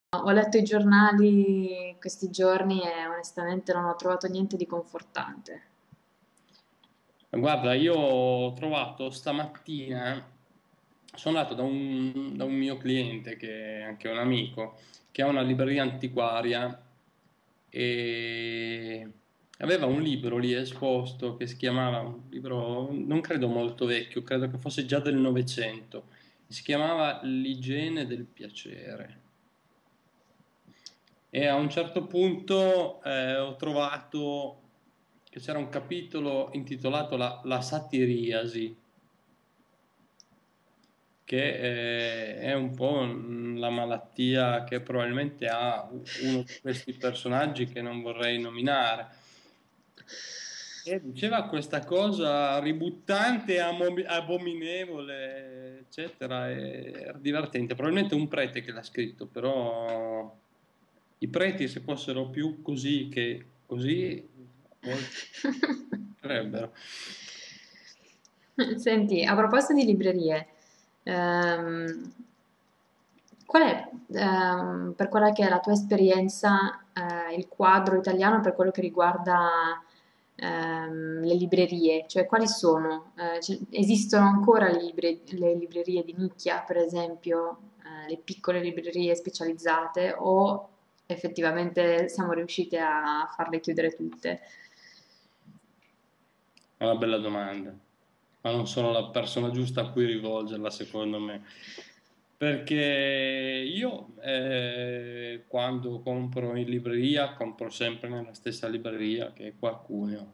Ho letto i giornali questi giorni e onestamente non ho trovato niente di confortante. Guarda, io ho trovato stamattina, sono andato da un mio cliente che è anche un amico, che ha una libreria antiquaria e aveva un libro lì esposto che si chiamava, un libro non credo molto vecchio, credo che fosse già del Novecento, si chiamava L'igiene del piacere. E a un certo punto ho trovato che c'era un capitolo intitolato La satiriasi, che è un po' la malattia che probabilmente ha uno di questi personaggi che non vorrei nominare. E diceva questa cosa ributtante, abominevole, eccetera, e era divertente. Probabilmente un prete che l'ha scritto, però i preti se fossero più così che così, a volte sarebbero. Senti, a proposito di librerie, ehm, qual è, per quella che è la tua esperienza, il quadro italiano per quello che riguarda, le librerie? Cioè, quali sono? Esistono ancora le librerie di nicchia, per esempio, le piccole librerie specializzate, o effettivamente siamo riusciti a farle chiudere tutte? È una bella domanda, ma non sono la persona giusta a cui rivolgerla, secondo me. Perché io quando compro in libreria, compro sempre nella stessa libreria che è qua a Cuneo.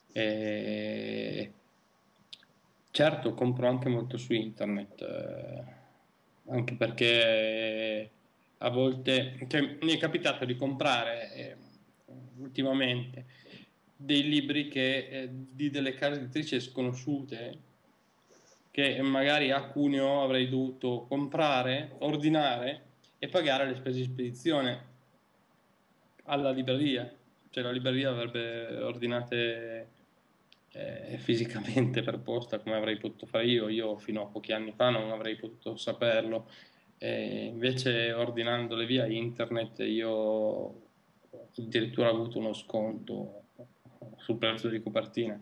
E certo, compro anche molto su internet, anche perché a volte, cioè, mi è capitato di comprare ultimamente dei libri di delle case editrici sconosciute che magari a Cuneo avrei dovuto comprare, ordinare e pagare le spese di spedizione alla libreria. Cioè la libreria avrebbe ordinate fisicamente per posta come avrei potuto fare io. Io fino a pochi anni fa non avrei potuto saperlo. Invece ordinandole via internet io ho addirittura avuto uno sconto sul prezzo di copertina.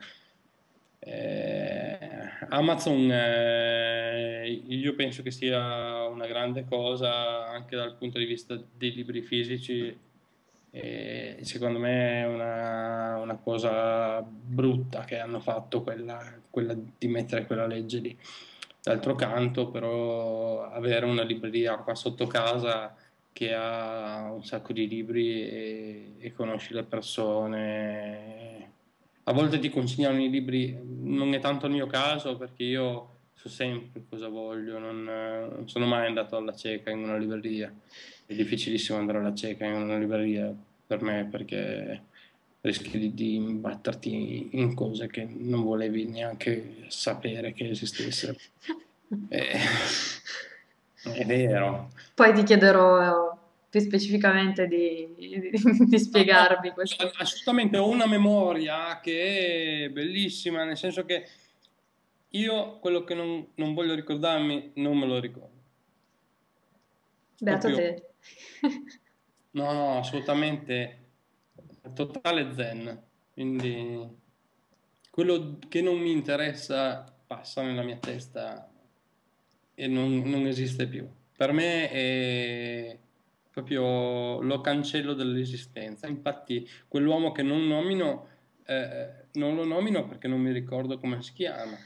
Amazon, io penso che sia una grande cosa anche dal punto di vista dei libri fisici, e secondo me è una cosa brutta che hanno fatto quella di mettere quella legge lì. D'altro canto, però, avere una libreria qua sotto casa che ha un sacco di libri e conosci le persone. A volte ti consigliano i libri, non è tanto il mio caso perché io so sempre cosa voglio, non sono mai andato alla cieca in una libreria. È difficilissimo andare alla cieca in una libreria per me perché rischi di imbatterti in cose che non volevi neanche sapere che esistessero. Eh, è vero. Poi ti chiederò più specificamente di No, no, spiegarmi questo. assolutamente ho una memoria che è bellissima, nel senso che io quello che non voglio ricordarmi non me lo ricordo. Beato Proprio, te. no, no, assolutamente totale zen. Quindi quello che non mi interessa passa nella mia testa e non esiste più. Per me è proprio lo cancello dell'esistenza. Infatti, quell'uomo che non nomino, non lo nomino perché non mi ricordo come si chiama.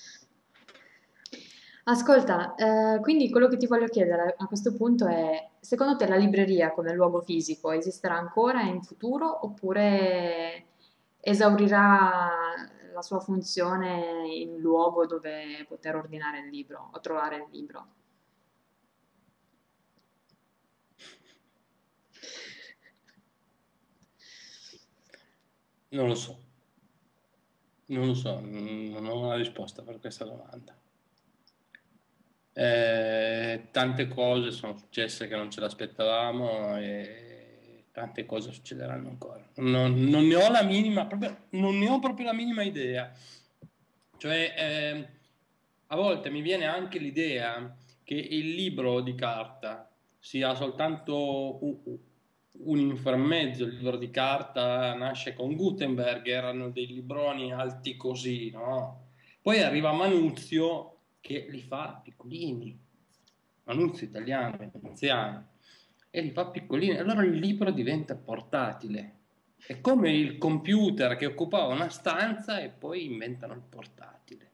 Ascolta, quindi quello che ti voglio chiedere a questo punto è, secondo te la libreria come luogo fisico esisterà ancora in futuro oppure esaurirà la sua funzione in luogo dove poter ordinare il libro o trovare il libro? Non lo so, non lo so, non ho una risposta per questa domanda. Tante cose sono successe che non ce l'aspettavamo e tante cose succederanno ancora. Non ne ho la minima, non ne ho proprio la minima idea. Cioè, a volte mi viene anche l'idea che il libro di carta si ha soltanto un inframmezzo, il libro di carta nasce con Gutenberg, erano dei libroni alti così, no? Poi arriva Manuzio che li fa piccolini, Manuzio italiano, veneziano, e li fa piccolini, allora il libro diventa portatile. È come il computer che occupava una stanza e poi inventano il portatile.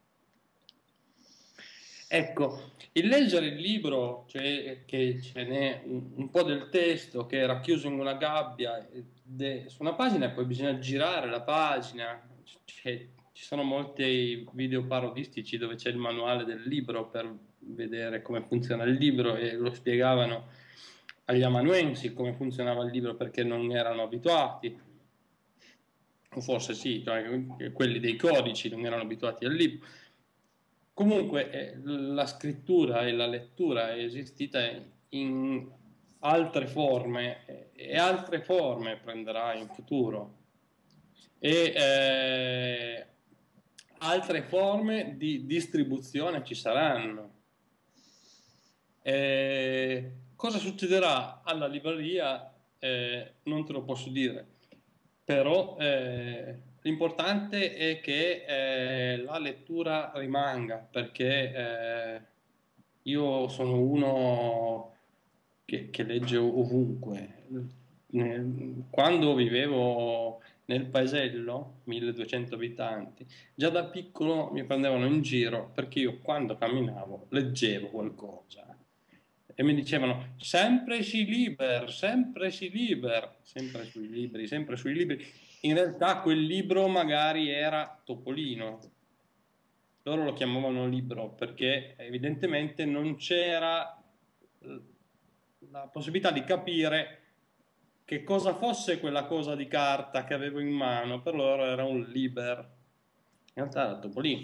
Ecco, il leggere il libro, cioè che ce n'è un po' del testo che è racchiuso in una gabbia su una pagina e poi bisogna girare la pagina, ci sono molti video parodistici dove c'è il manuale del libro per vedere come funziona il libro e lo spiegavano agli amanuensi come funzionava il libro perché non erano abituati, o forse sì, cioè, quelli dei codici non erano abituati al libro. Comunque la scrittura e la lettura è esistita in altre forme e altre forme prenderà in futuro e altre forme di distribuzione ci saranno. Cosa succederà alla libreria? Non te lo posso dire, però l'importante è che la lettura rimanga, perché io sono uno che legge ovunque. Quando vivevo nel paesello, 1200 abitanti, già da piccolo mi prendevano in giro perché io quando camminavo leggevo qualcosa e mi dicevano sempre si liber, sempre si liber, sempre sui libri, sempre sui libri. In realtà quel libro magari era Topolino. Loro lo chiamavano libro perché evidentemente non c'era la possibilità di capire che cosa fosse quella cosa di carta che avevo in mano. Per loro era un liber. In realtà era Topolino.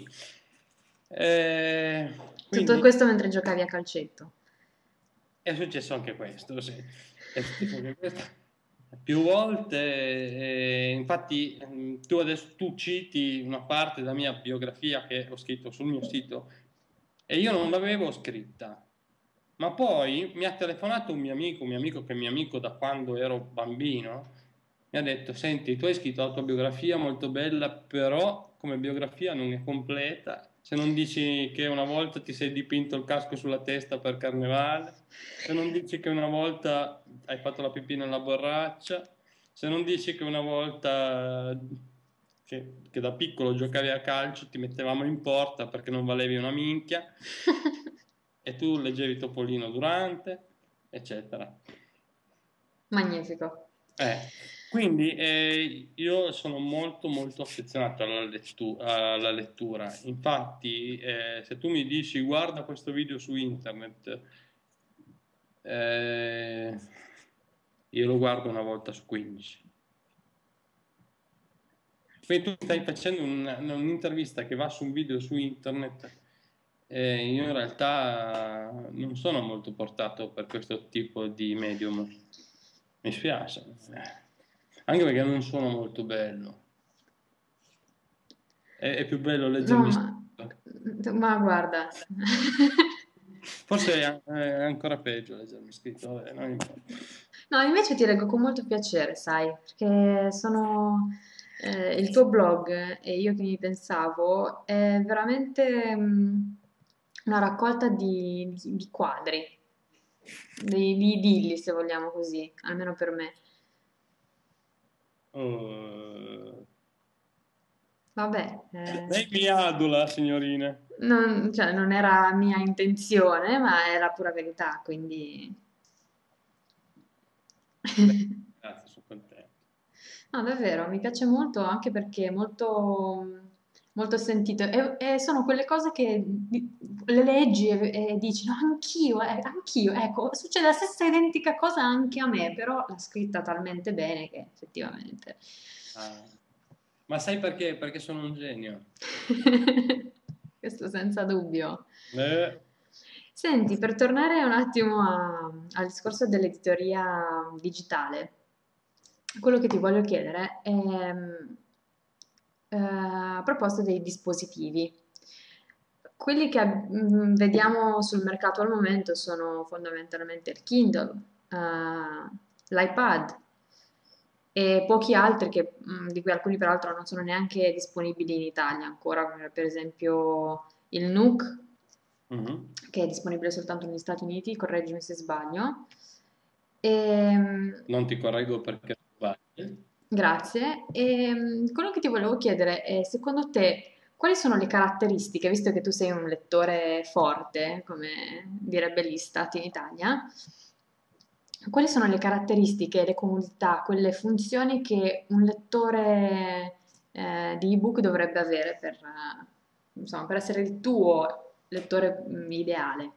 Tutto Quindi questo mentre giocavi a calcetto. è successo anche questo, sì. È successo anche questo. Più volte, infatti, tu adesso tu citi una parte della mia biografia che ho scritto sul mio sito e io non l'avevo scritta, ma poi mi ha telefonato un mio amico che è mio amico da quando ero bambino, mi ha detto, senti, tu hai scritto la tua biografia molto bella, però come biografia non è completa, se non dici che una volta ti sei dipinto il casco sulla testa per carnevale, se non dici che una volta hai fatto la pipì nella borraccia, se non dici che una volta che da piccolo giocavi a calcio ti mettevamo in porta perché non valevi una minchia e tu leggevi Topolino durante, eccetera. Magnifico. Eh, quindi io sono molto molto affezionato alla lettura. Infatti, se tu mi dici guarda questo video su internet, eh, io lo guardo una volta su 15. Quindi tu stai facendo un'intervista che va su un video su internet e io in realtà non sono molto portato per questo tipo di medium. Mi spiace, anche perché non sono molto bello. È più bello No, leggermi scritto. ma guarda, Forse è ancora peggio leggermi scritto, vabbè, non importa. no, invece ti leggo con molto piacere, sai, perché sono il tuo blog e io che mi pensavo è veramente una raccolta di quadri, di idilli, se vogliamo così, almeno per me. Oh. Vabbè, Lei mi adula, signorina. cioè, non era mia intenzione, ma è la pura verità, quindi... Beh, grazie, sono contento. No, davvero, mi piace molto anche perché è molto sentito e sono quelle cose che le leggi e dici, no, anch'io, ecco, succede la stessa identica cosa anche a me, però l'ha scritta talmente bene che effettivamente... Ah. Ma sai perché? Perché sono un genio. Questo senza dubbio. Eh, Senti, per tornare un attimo al discorso dell'editoria digitale, quello che ti voglio chiedere è a proposito dei dispositivi. quelli che vediamo sul mercato al momento sono fondamentalmente il Kindle, l'iPad e pochi altri di cui alcuni peraltro non sono neanche disponibili in Italia ancora, come per esempio il Nook, Mhm. che è disponibile soltanto negli Stati Uniti, correggimi se sbaglio. Ehm, Non ti correggo perché sbagli. Grazie. Quello che ti volevo chiedere è, secondo te, quali sono le caratteristiche, visto che tu sei un lettore forte, come direbbe l'Istat in Italia, quali sono le caratteristiche, le comodità, quelle funzioni che un lettore di ebook dovrebbe avere insomma, per essere il tuo lettore ideale?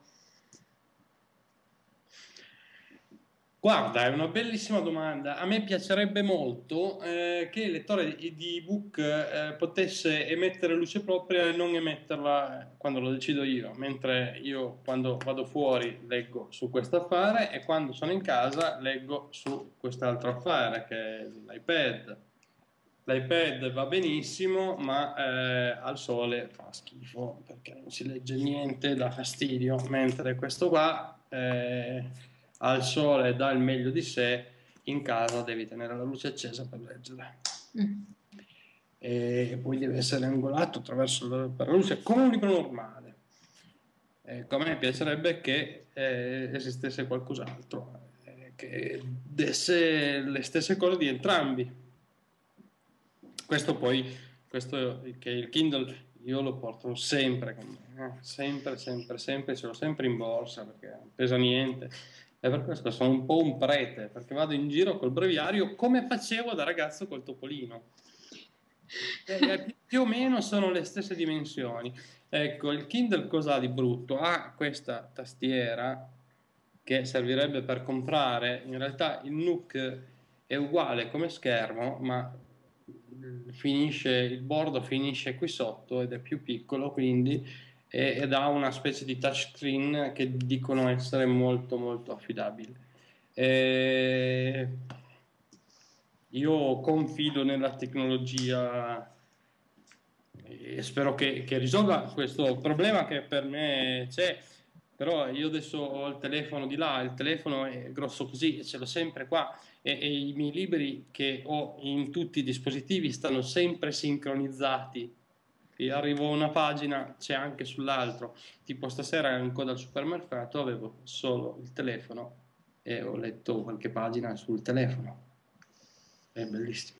Guarda, è una bellissima domanda. A me piacerebbe molto che il lettore di ebook potesse emettere luce propria e non emetterla quando lo decido io, mentre io quando vado fuori leggo su questo affare e quando sono in casa leggo su quest'altro affare che è l'iPad. L'iPad va benissimo, ma al sole fa schifo perché non si legge niente, dà fastidio, mentre questo qua al sole dà il meglio di sé, in casa devi tenere la luce accesa per leggere. Mm. E poi deve essere angolato per la luce come un libro normale. Ecco, a me piacerebbe che esistesse qualcos'altro che desse le stesse cose di entrambi. Questo poi, questo che il Kindle io lo porto sempre con me, sempre, sempre, sempre, ce l'ho sempre in borsa perché non pesa niente. E per questo sono un po' un prete, perché vado in giro col breviario come facevo da ragazzo col topolino. Più o meno sono le stesse dimensioni. Ecco, il Kindle cosa ha di brutto? Ha questa tastiera che servirebbe per comprare. In realtà il Nook è uguale come schermo, ma il bordo finisce qui sotto ed è più piccolo, quindi ed ha una specie di touchscreen che dicono essere molto molto affidabile. E io confido nella tecnologia e spero che risolva questo problema che per me c'è. Però io adesso ho il telefono di là, il telefono è grosso così e ce l'ho sempre qua e i miei libri che ho in tutti i dispositivi stanno sempre sincronizzati. Io arrivo a una pagina, c'è anche sull'altro. Tipo stasera ero in coda al supermercato, avevo solo il telefono e ho letto qualche pagina sul telefono. È bellissimo.